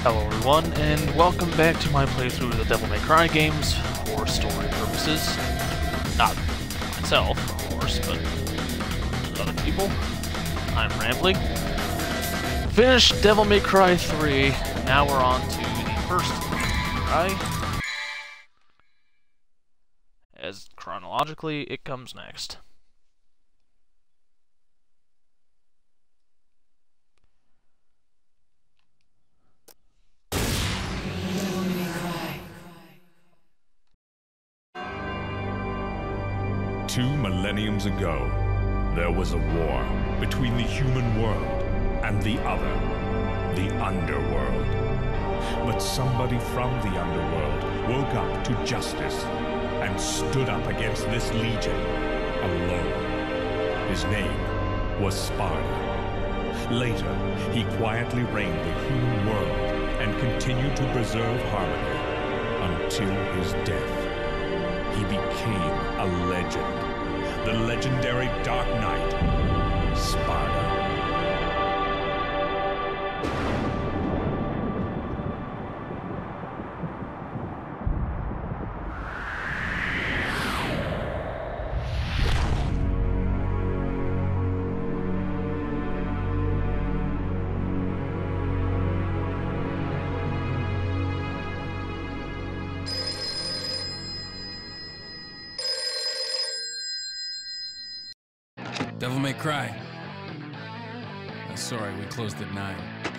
Hello everyone, and welcome back to my playthrough of the Devil May Cry games for story purposes. Not myself, of course, but other people. I'm rambling. Finished Devil May Cry 3, now we're on to the first Devil May Cry. As chronologically, it comes next. Two millenniums ago, there was a war between the human world and the other, the underworld. But somebody from the underworld woke up to justice and stood up against this legion alone. His name was Sparda. Later, he quietly reigned the human world and continued to preserve harmony until his death. He became a legend. The legendary Dark Knight, Sparda. Devil May Cry. Sorry, we closed at 9.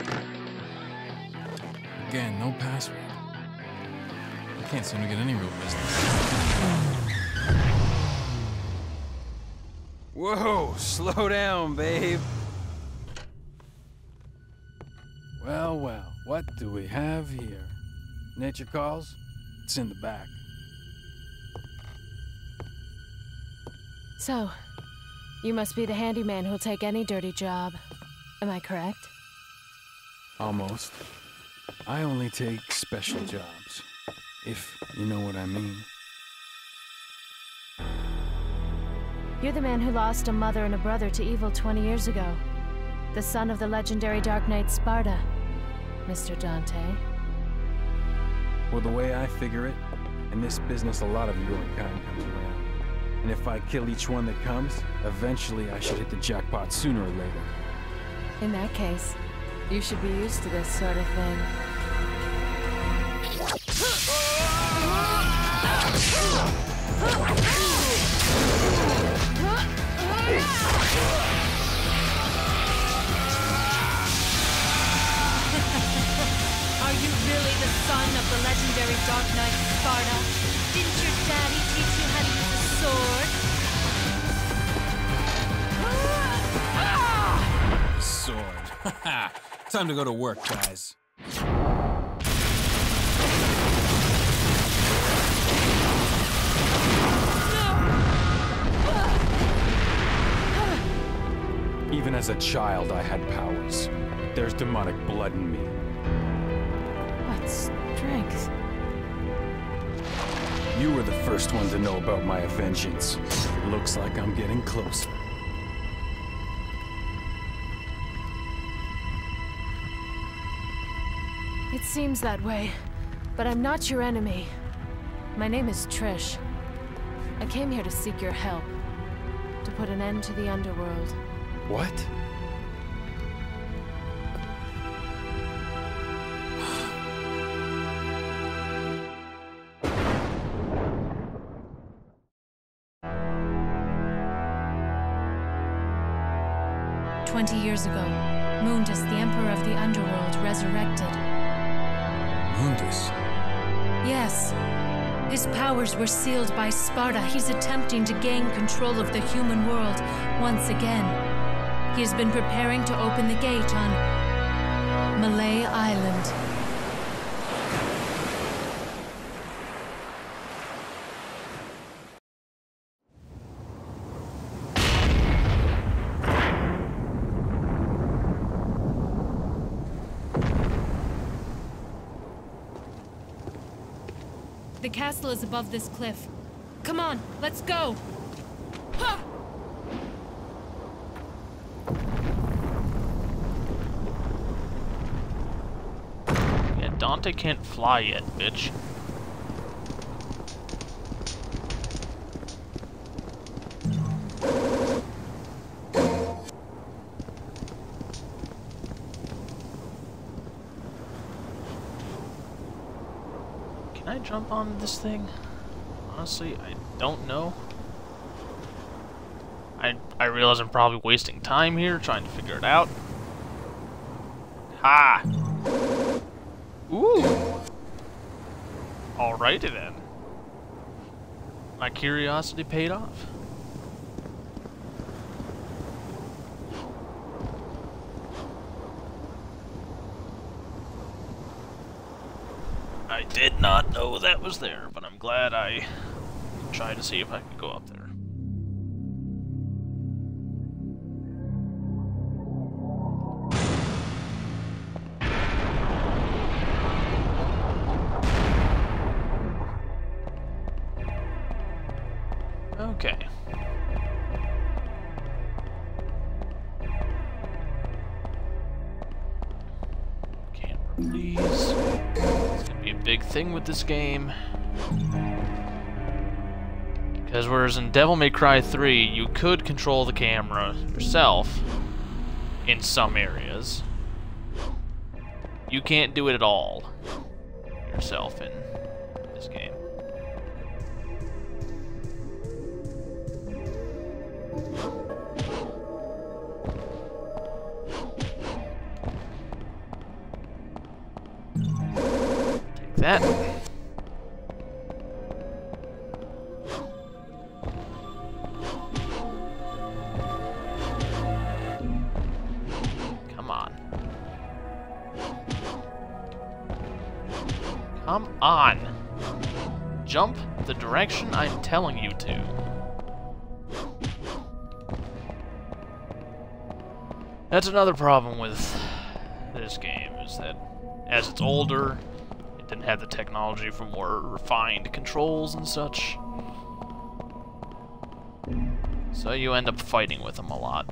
Again, no password. I can't seem to get any real business. Whoa, slow down, babe. Well, well, what do we have here? Nature calls? It's in the back. So, you must be the handyman who'll take any dirty job. Am I correct? Almost. I only take special jobs, if you know what I mean. You're the man who lost a mother and a brother to evil 20 years ago. The son of the legendary Dark Knight Sparda, Mr. Dante. Well, the way I figure it, in this business a lot of your kind comes around. And if I kill each one that comes, eventually I should hit the jackpot sooner or later. In that case, you should be used to this sort of thing. Are you really the son of the legendary Dark Knight Sparda? Didn't your daddy teach you how to use a sword? Sword. Haha. Time to go to work, guys. Even as a child, I had powers. There's demonic blood in me. What strength? You were the first one to know about my vengeance. Looks like I'm getting closer. It seems that way, but I'm not your enemy. My name is Trish. I came here to seek your help, to put an end to the underworld. What? Years ago, Mundus, the Emperor of the Underworld, resurrected. Mundus? Yes. His powers were sealed by Sparda. He's attempting to gain control of the human world once again. He has been preparing to open the gate on Malay Island. The castle is above this cliff. Come on, let's go! Ha! Dante can't fly yet, bitch. Can I jump on this thing? Honestly, I don't know. I realize I'm probably wasting time here trying to figure it out. Ha! Ooh! Alrighty then. My curiosity paid off. I did not know that was there, but I'm glad I tried to see if I could go up there. Okay. Camera, please. It's gonna be a big thing with this game. Because whereas in Devil May Cry 3, you could control the camera yourself in some areas, you can't do it at all yourself in this game. Take that. Come on. Come on. Jump the direction I'm telling you to. That's another problem with this game, is that as it's older, it didn't have the technology for more refined controls and such. So you end up fighting with them a lot.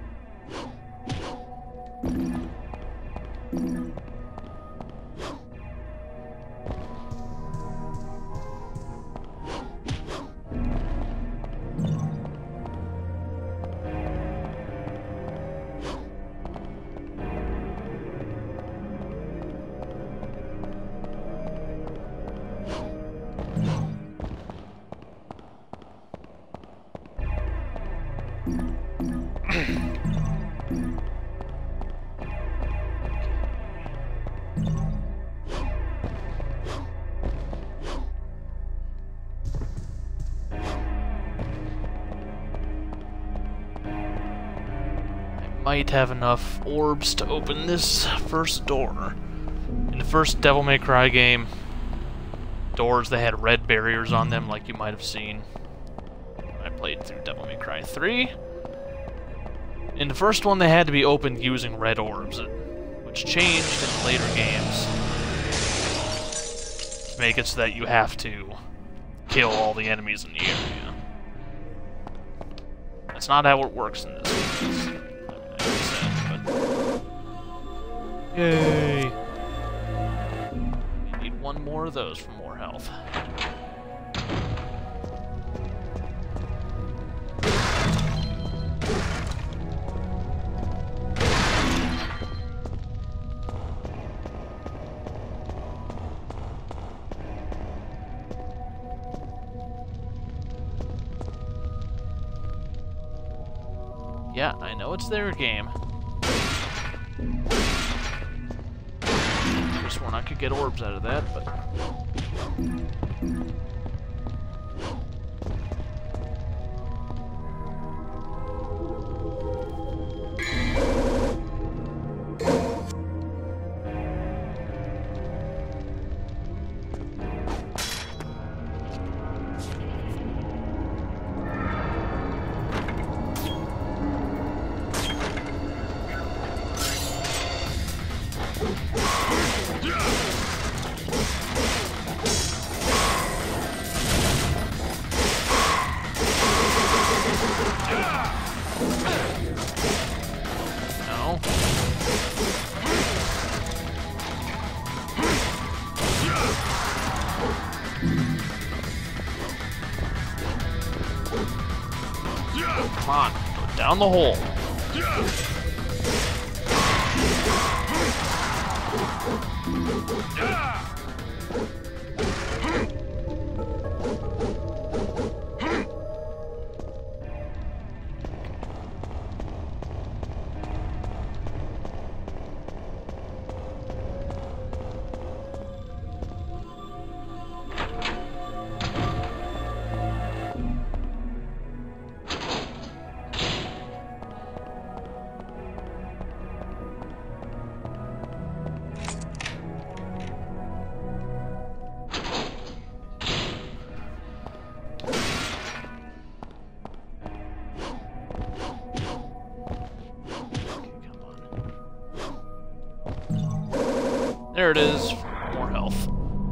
Might have enough orbs to open this first door. In the first Devil May Cry game, doors that had red barriers on them, like you might have seen when I played through Devil May Cry 3. In the first one, they had to be opened using red orbs, which changed in later games to make it so that you have to kill all the enemies in the area. That's not how it works in this game. Yay! You need one more of those for more health. Yeah, I know it's their game. I could get orbs out of that, but... Come on, go down the hole. There it is, more health.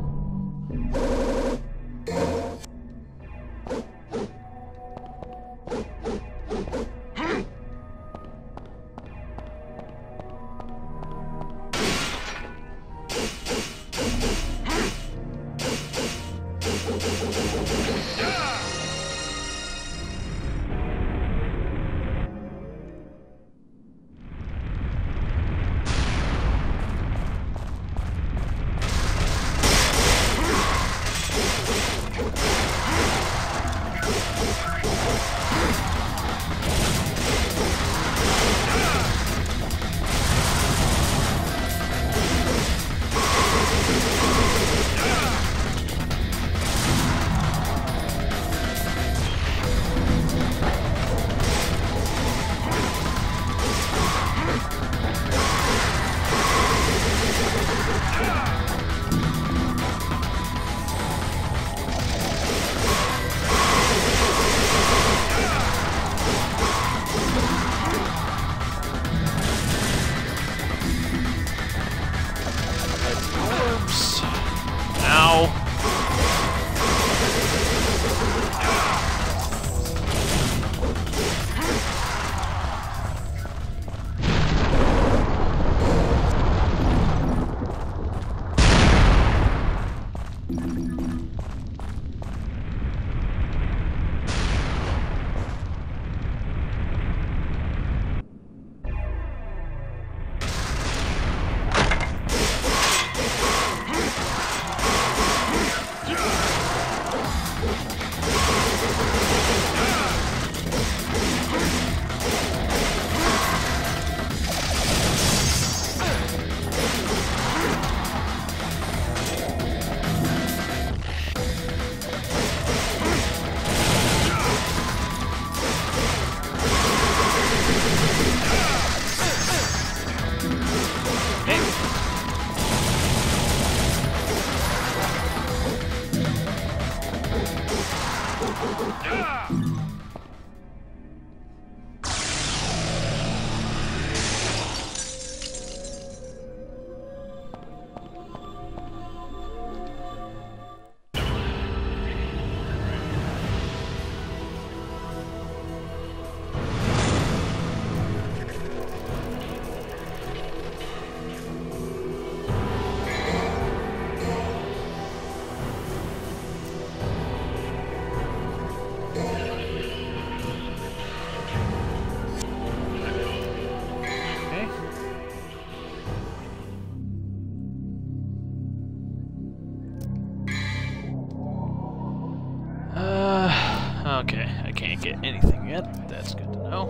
Okay, I can't get anything yet. That's good to know.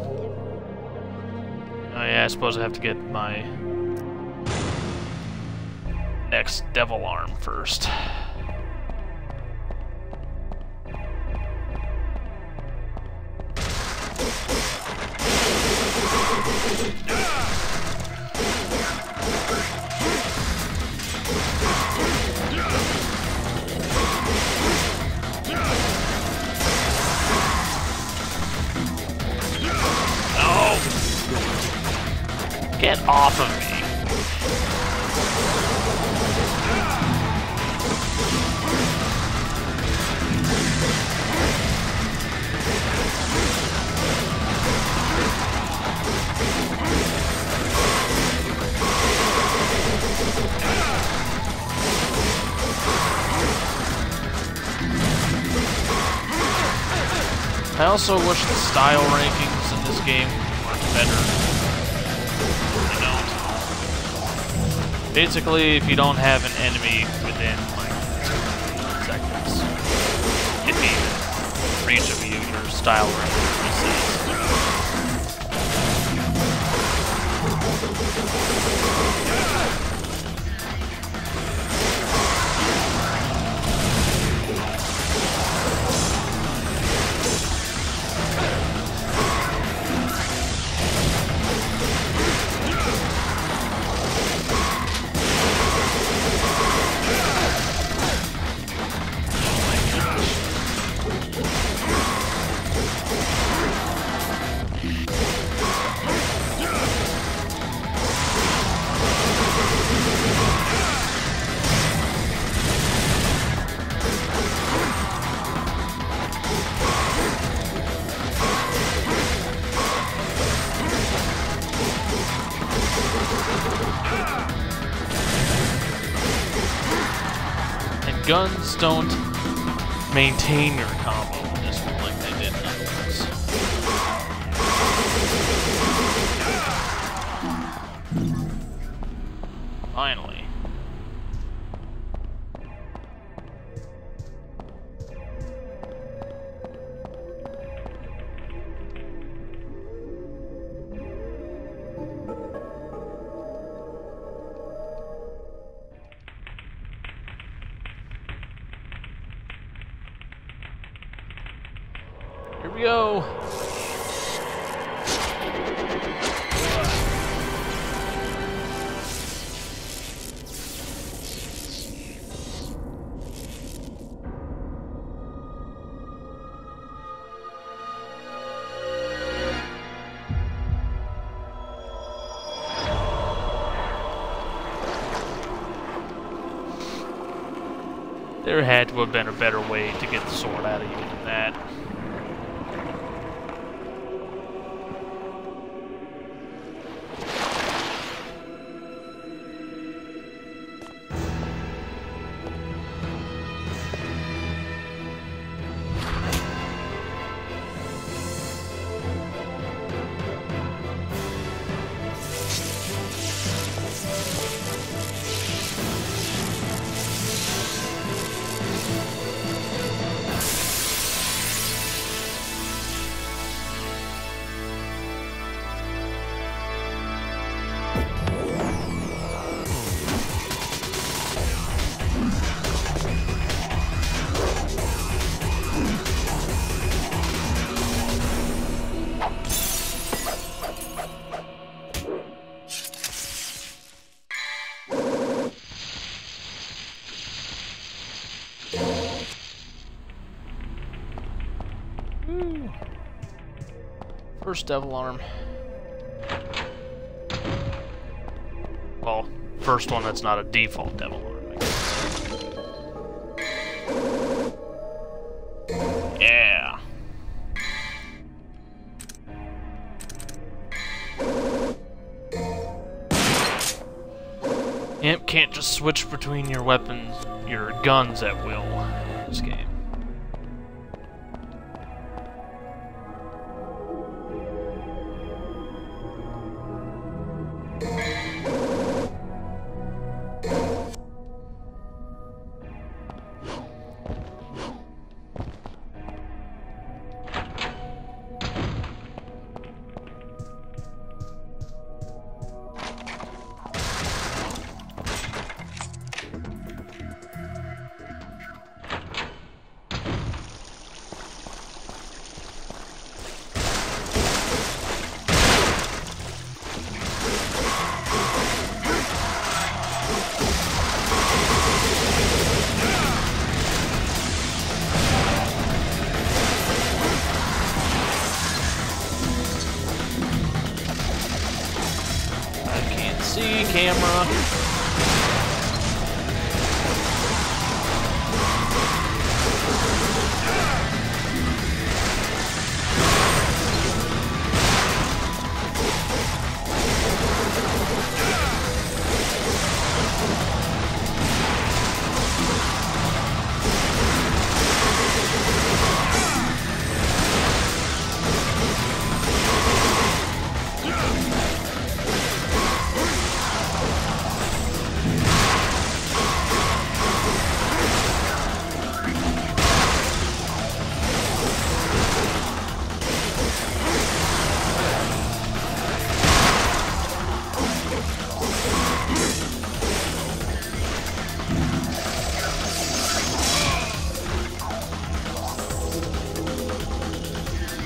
Oh yeah, I suppose I have to get my next devil arm first. Get off of me. I also wish the style rankings in this game work better. They don't. Basically, if you don't have an enemy within like 2 seconds, it means reach of you, your style range resets. Guns don't maintain your combo in this one like they did in others. Finally. Here we go. There had to have been a better way to get the sword out of you than that. First devil arm. Well, first one that's not a default devil arm, I guess. Yeah. Yep, can't just switch between your weapons, your guns at will in this game.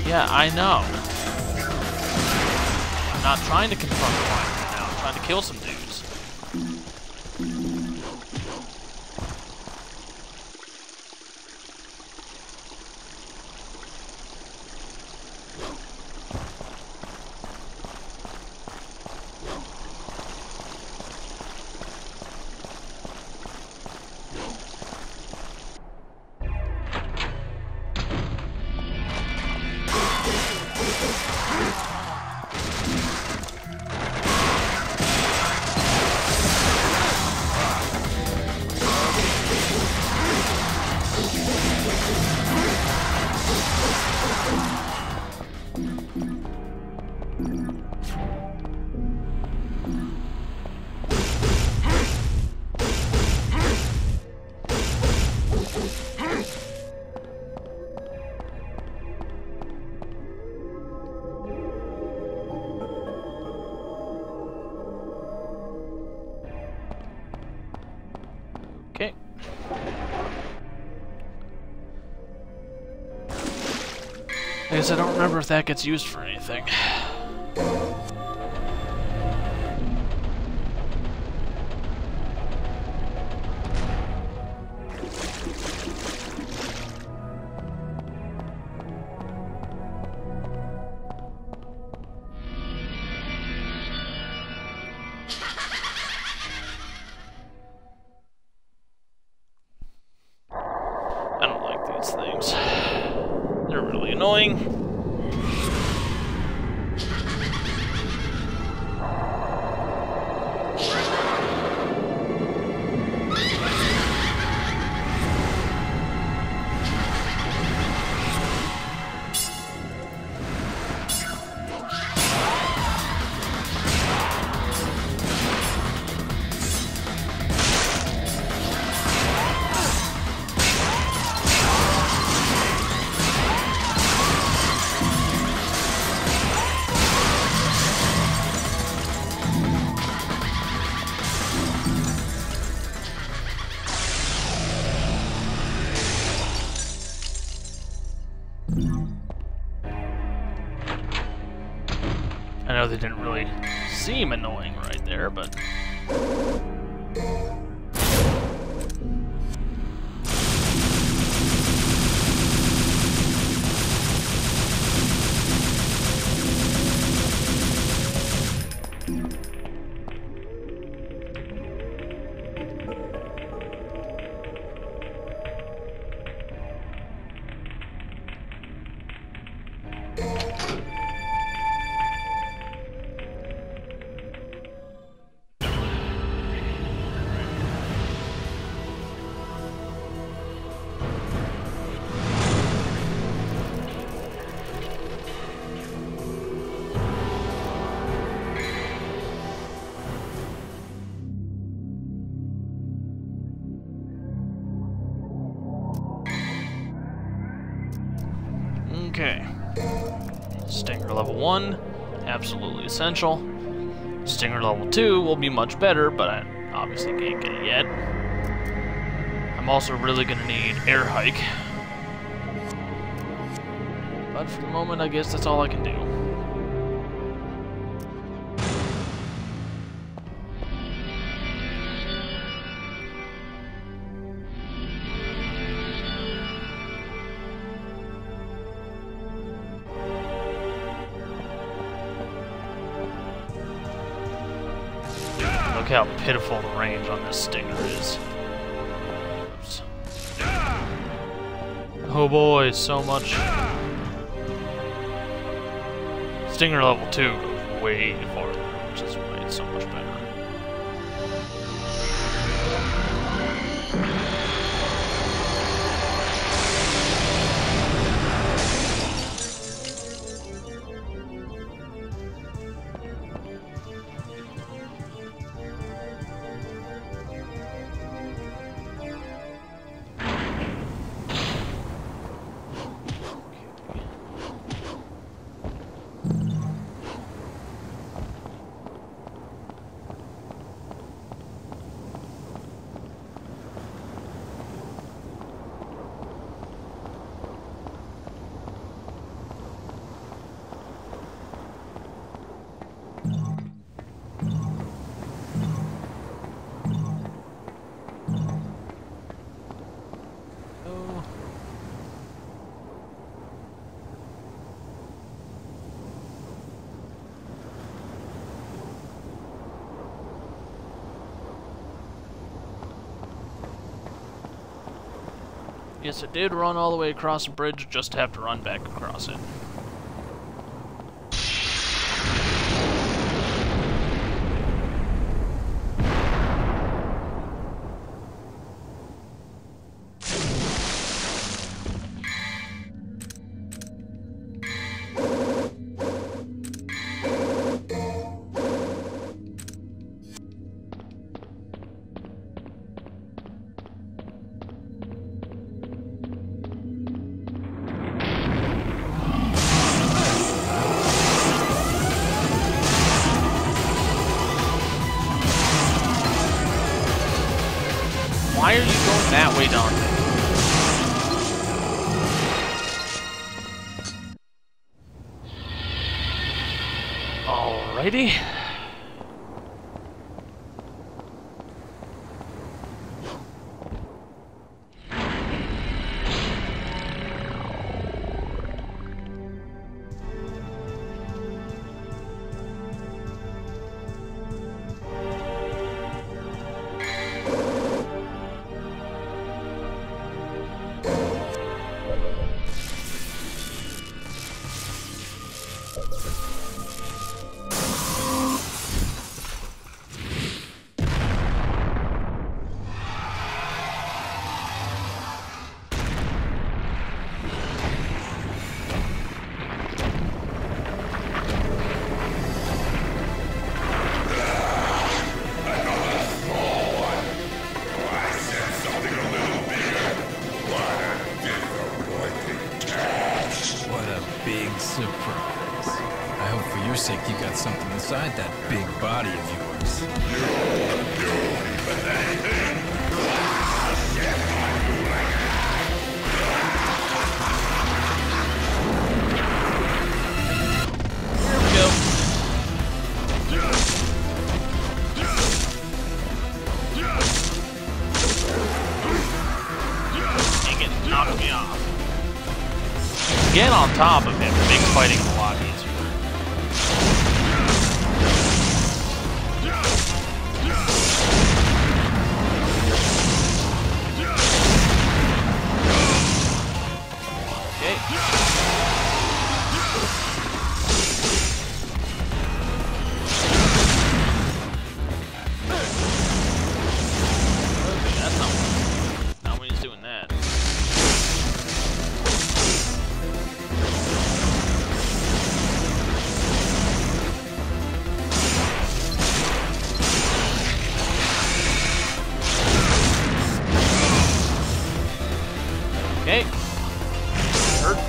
Yeah, I know. I'm not trying to confront the line right now. I'm trying to kill some dudes. Okay. I guess I don't remember if that gets used for anything. I don't like these things. They're really annoying. I know they didn't really seem annoying right there, but... Okay. Stinger level 1, absolutely essential. Stinger level 2 will be much better, but I obviously can't get it yet. I'm also really gonna need air hike. But for the moment, I guess that's all I can do. Look how pitiful the range on this Stinger is. Oops. Oh boy, so much. Stinger level 2 goes way farther, which is why it's so much better. Yes, I did run all the way across the bridge just to have to run back across it. Why are you going that way, Dante? Alrighty. Surprise. I hope for your sake you got something inside that big body of yours. Here we go. Dang it, knocked me off. Get on top of him, makes fighting a lot easier. Okay. Okay, that's not when he's doing that. Okay. Hurt.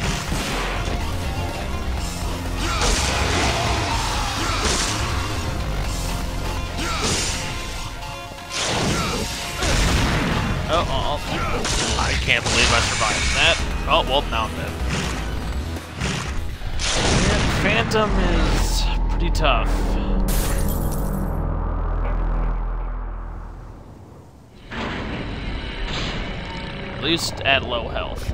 Oh, I can't believe I survived that. Oh, well, now I'm dead. And Phantom is pretty tough. At least at low health.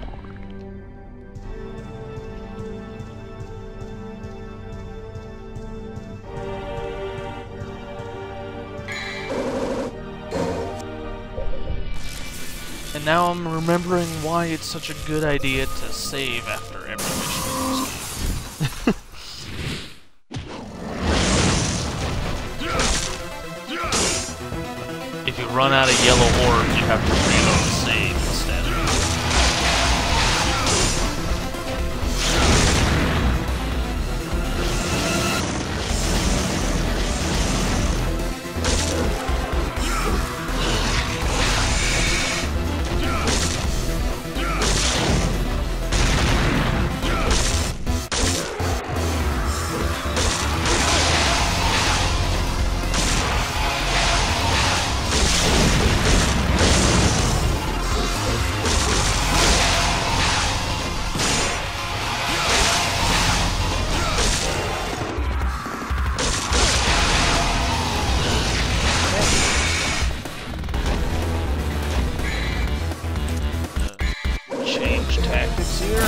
And now I'm remembering why it's such a good idea to save after every mission. If you run out of yellow orbs, you have to reload the save instead. Tactics here.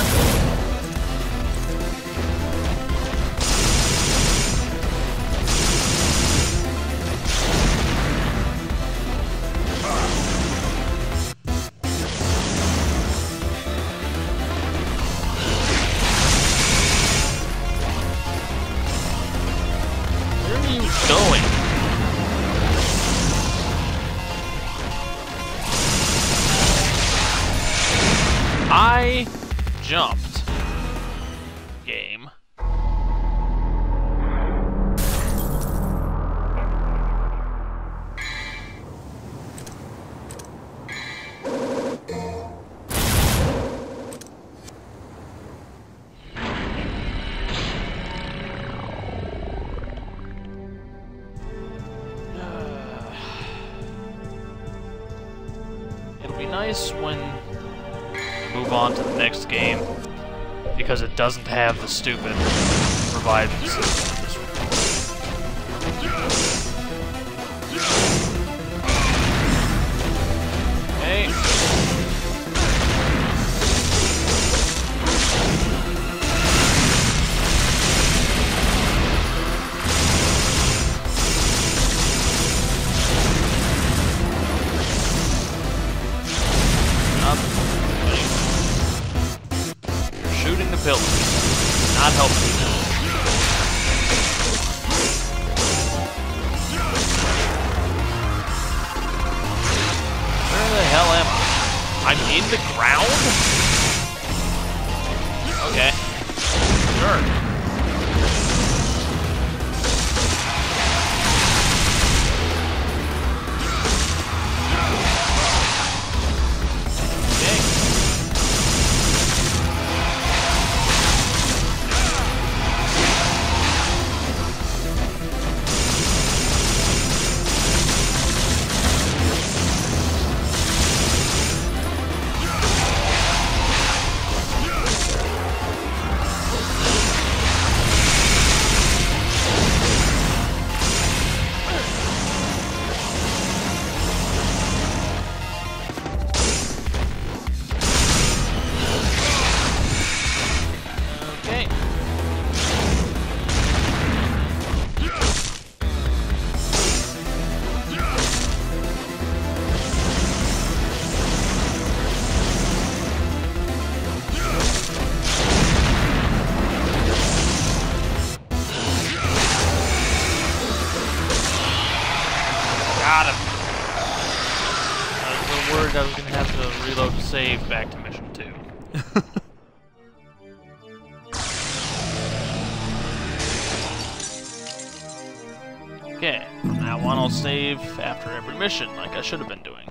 I jumped. Game. It'll be nice when we move on to the next game, because it doesn't have the stupid reviving system in this one. Okay. You're shooting the pillars. Not helping you. Where the hell am I? I'm in the ground? Okay. Sure. Got him. I was a little worried I was going to have to reload to save back to mission 2. Okay, from now on I'll save after every mission, like I should have been doing.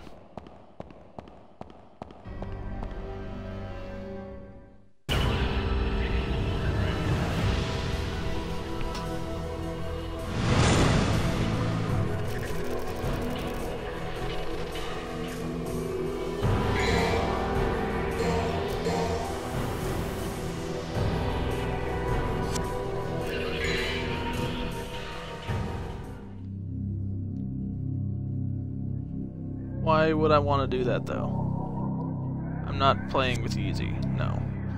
Why would I want to do that, though? I'm not playing with easy, no.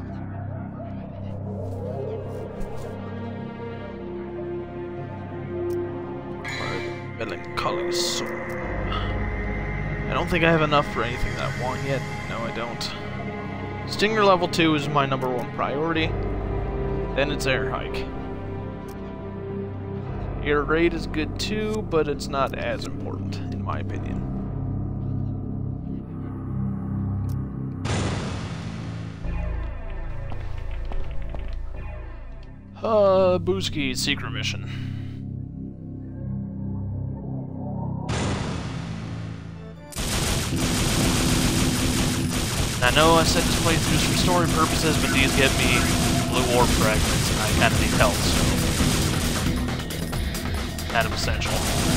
Melancholy soul. I don't think I have enough for anything that I want yet. No, I don't. Stinger level 2 is my #1 priority. Then it's air hike. Air raid is good too, but it's not as important, in my opinion. Booski secret mission. I know I said this playthrough is for story purposes, but these get me blue orb fragments, and I kind of need health, so kind of essential.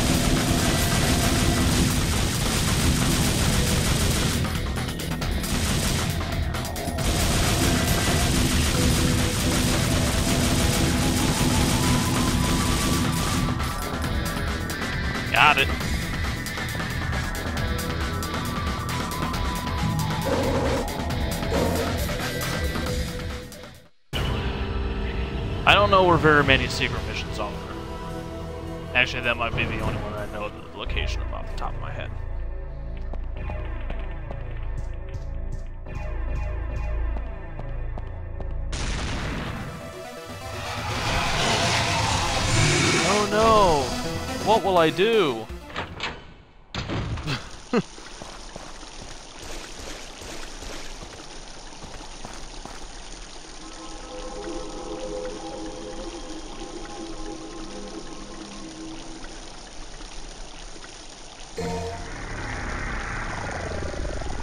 Got it. I don't know where very many secret missions are. Actually, that might be the only one I know the location of off the top of my head. Oh no! What will I do?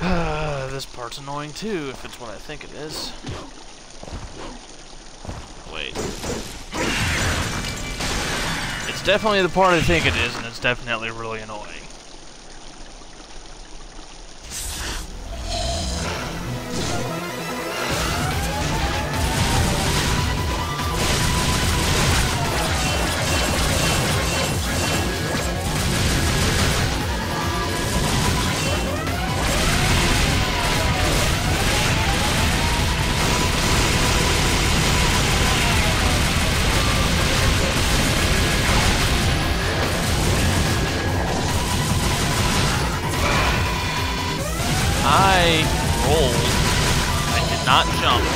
This part's annoying too, if it's what I think it is. Wait. It's definitely the part I think it is, and it's definitely really annoying. I rolled. I did not jump.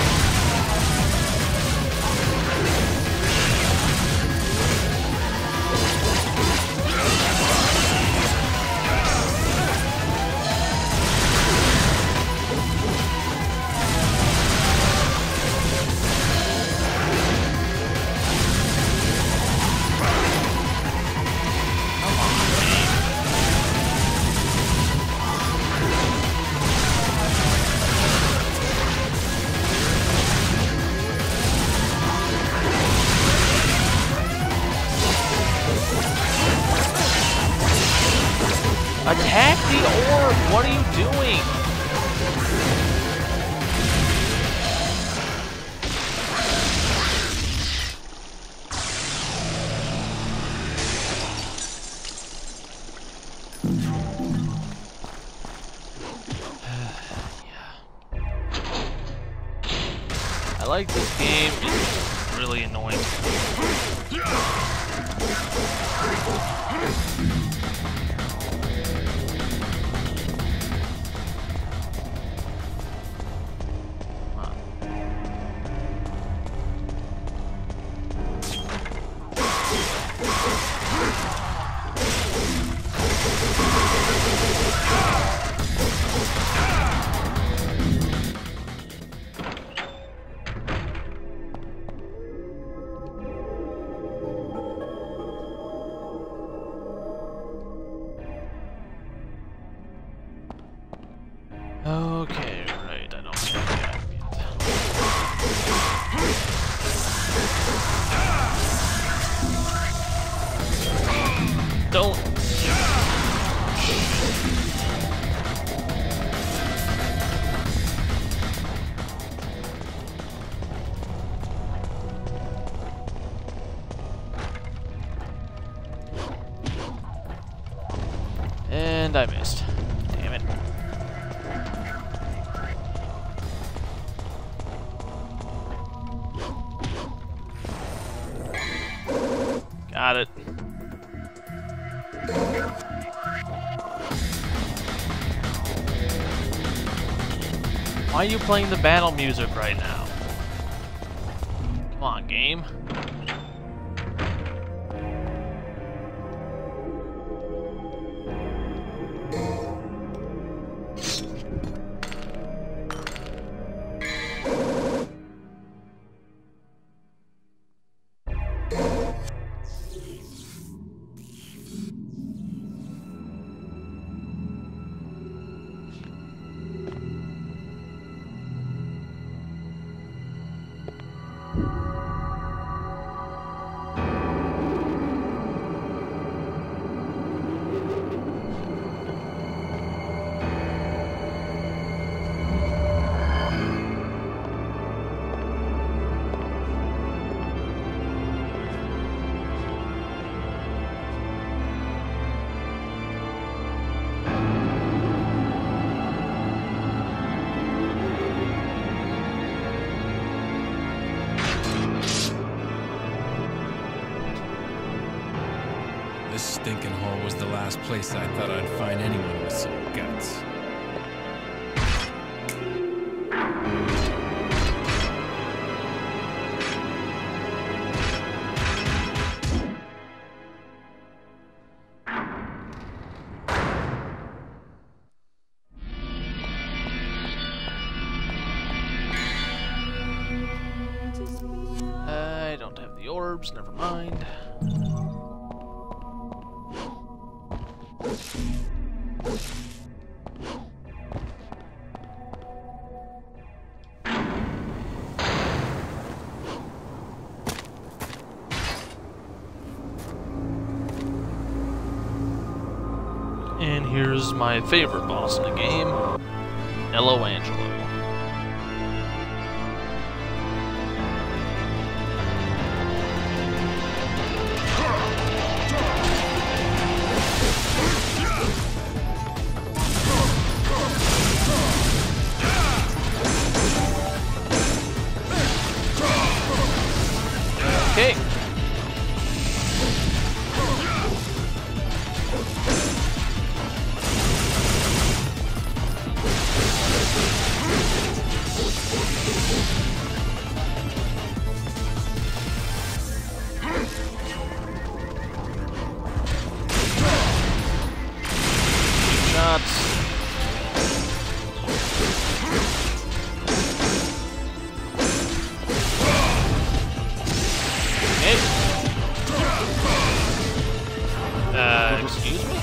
Attack the orb! What are you doing? I like this game. It's really annoying. Okay, right, I don't think that yet. Don't. And I missed. Damn it. Got it. Why are you playing the battle music right now? Come on, game. This stinking hole was the last place I thought I'd find anyone with some guts. I don't have the orbs, never mind. here's my favorite boss in the game, Nello Angelo. Okay. Shots. Excuse me?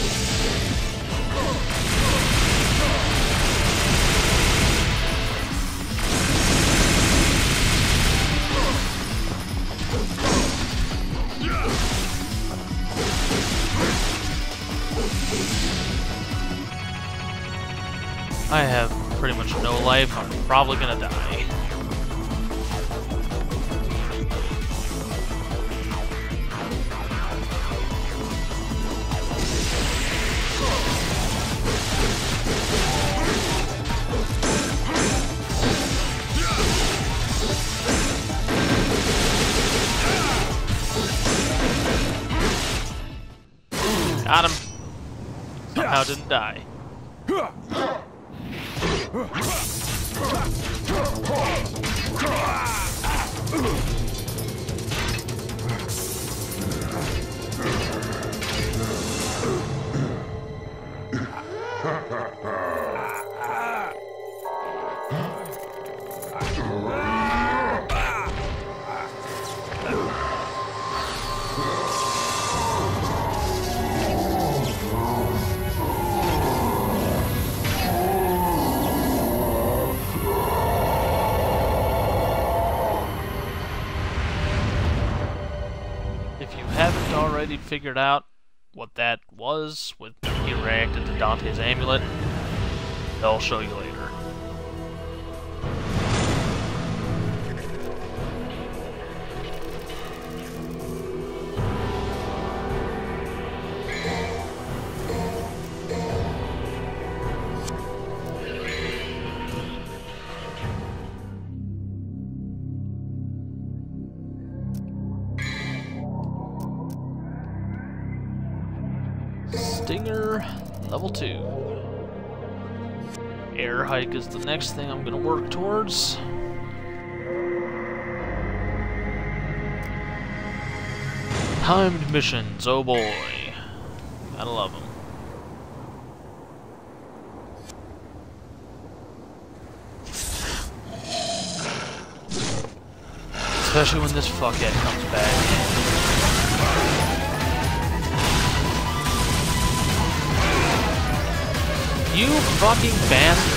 I have pretty much no life. I'm probably gonna die. Got him. Somehow didn't die. If you haven't already figured out what that was when he reacted to Dante's amulet, I'll show you later. Stinger, level 2. Air hike is the next thing I'm gonna work towards. Timed missions, oh boy. Gotta love them. Especially when this fuckhead comes back. You fucking bastard.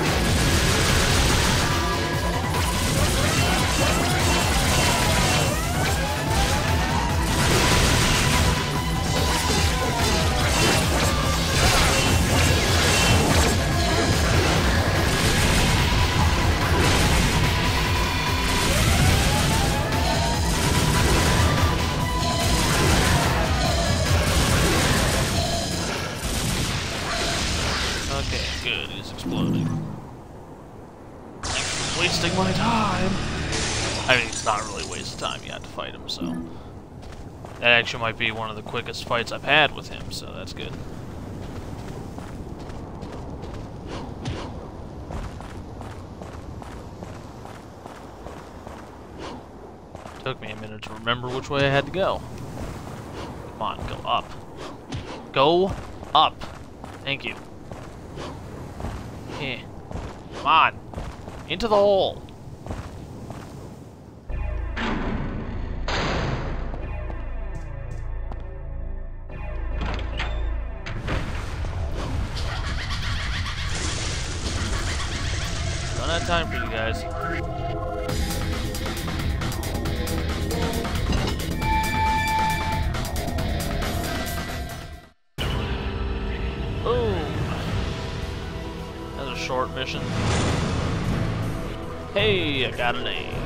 Okay, good, he's exploding. Thanks for wasting my time. I mean, it's not really a waste of time, you have to fight him, so. That actually might be one of the quickest fights I've had with him, so that's good. Took me a minute to remember which way I had to go. Come on, go up. Go up. Thank you. Yeah. Come on. Into the hole. Don't have time for you guys. Oh. short mission. Hey, I got an A.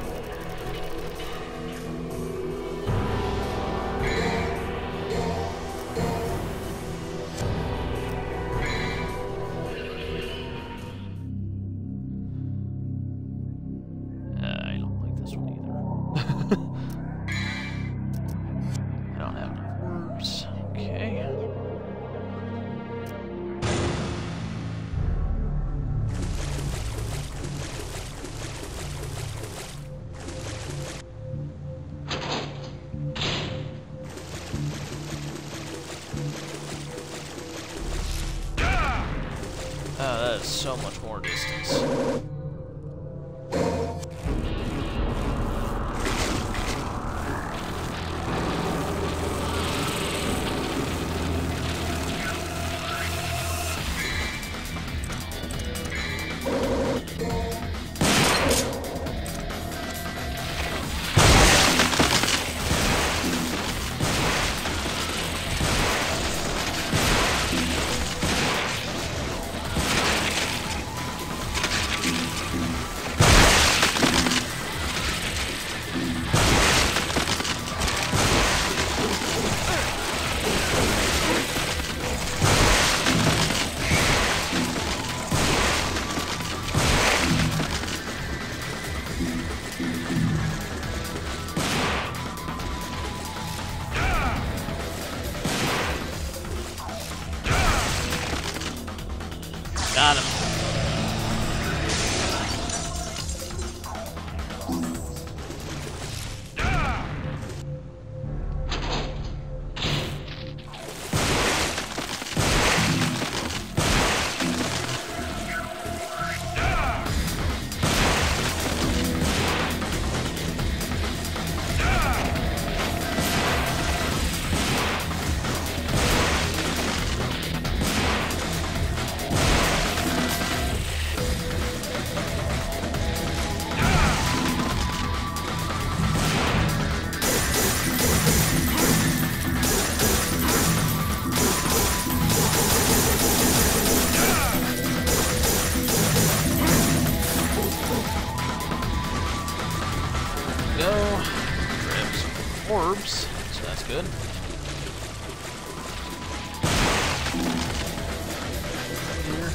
I don't like this one either. I don't have enough orbs. Okay. That is so much more distance. Got him. Go. Grab some orbs, so that's good. Here.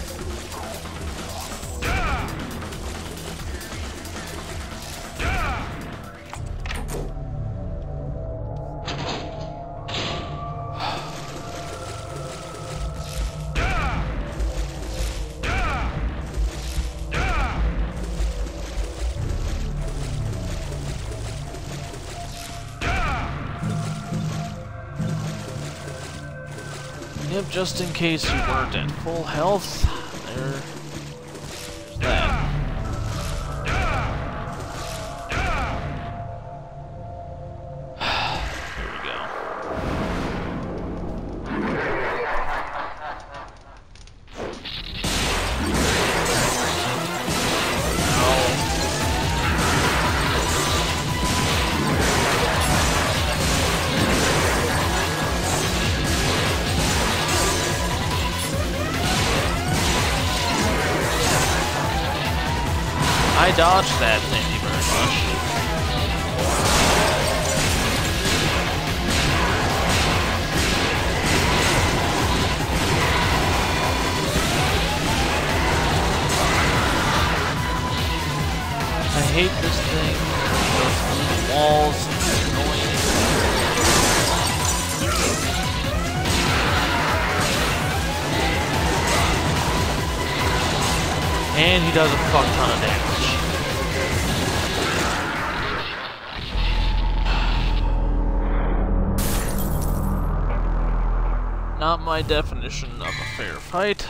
Yep, just in case you weren't at full health, there's that. Here we go. I dodged that, thank you very much. I hate this thing. It goes through the walls. It's annoying. And he does a fuck ton of damage. Not my definition of a fair fight.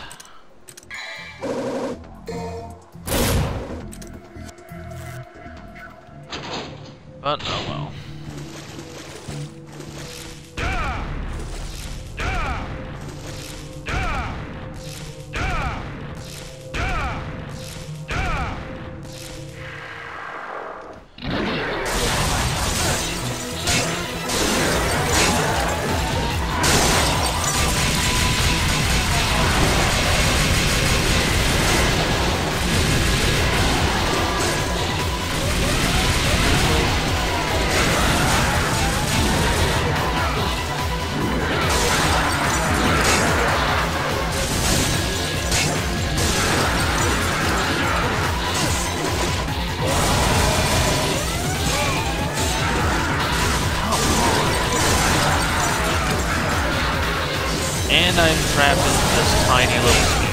But oh well. And I'm trapped in this tiny little space.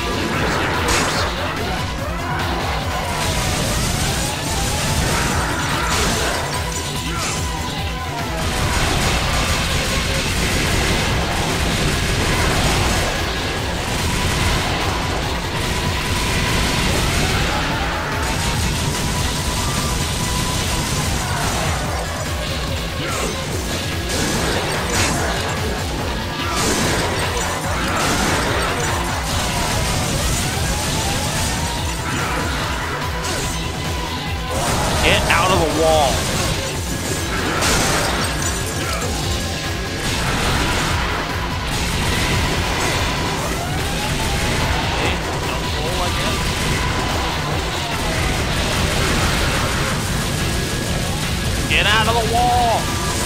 Get out of the wall. Okay, don't roll, I guess. Get out of the wall.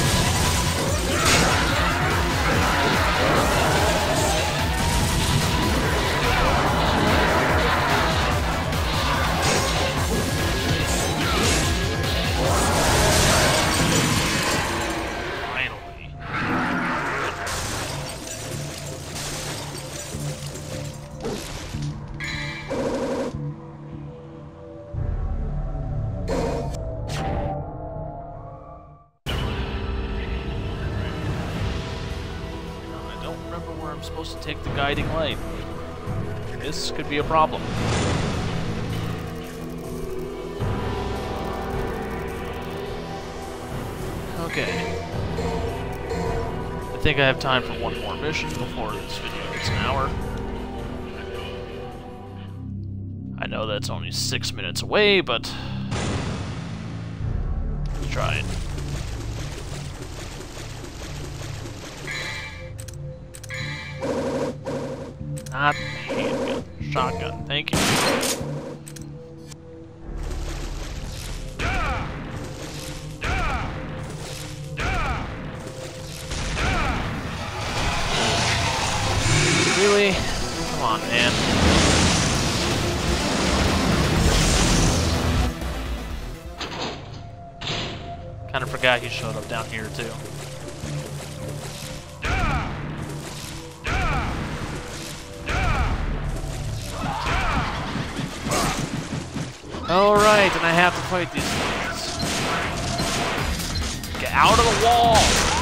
I'm supposed to take the guiding light. This could be a problem. Okay. I think I have time for one more mission before this video gets an hour. I know that's only 6 minutes away, but let's try it. Not handgun. Shotgun. Thank you. Really? Come on, man. Kind of forgot he showed up down here, too. Alright, and I have to fight these things. Get out of the wall!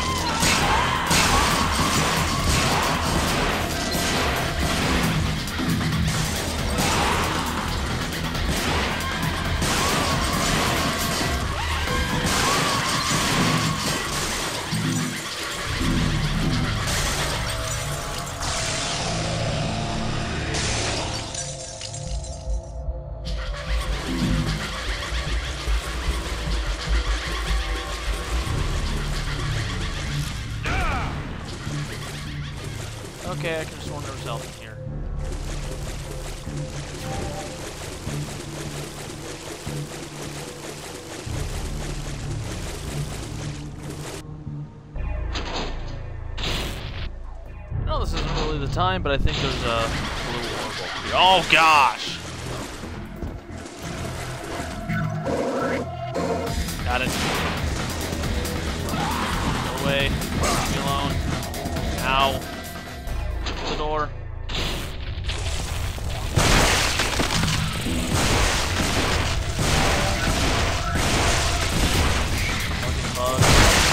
Okay, I can just wonder what's else in here. No, this isn't really the time, but I think there's a little orb over here. Oh gosh! Got it. No way. Leave me alone. Ow. The door. Fucking bug.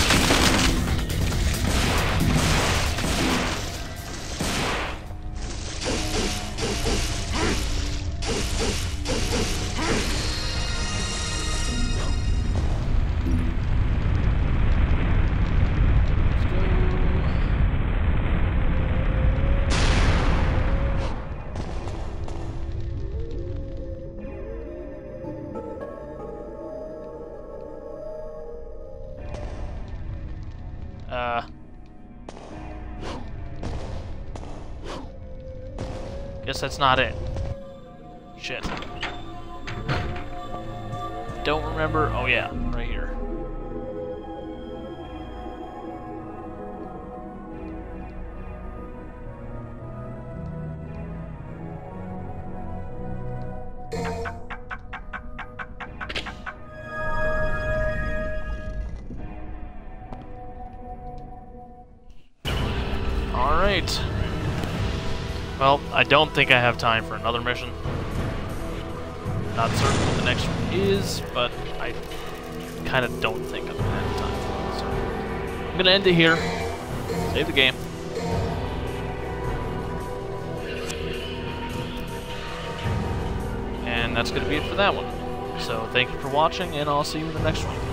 Guess that's not it. Shit. Don't remember. Oh yeah, right here. All right. Well, I don't think I have time for another mission. Not certain what the next one is, but I kind of don't think I'm going to have time for it. So I'm going to end it here. Save the game. And that's going to be it for that one. So thank you for watching, and I'll see you in the next one.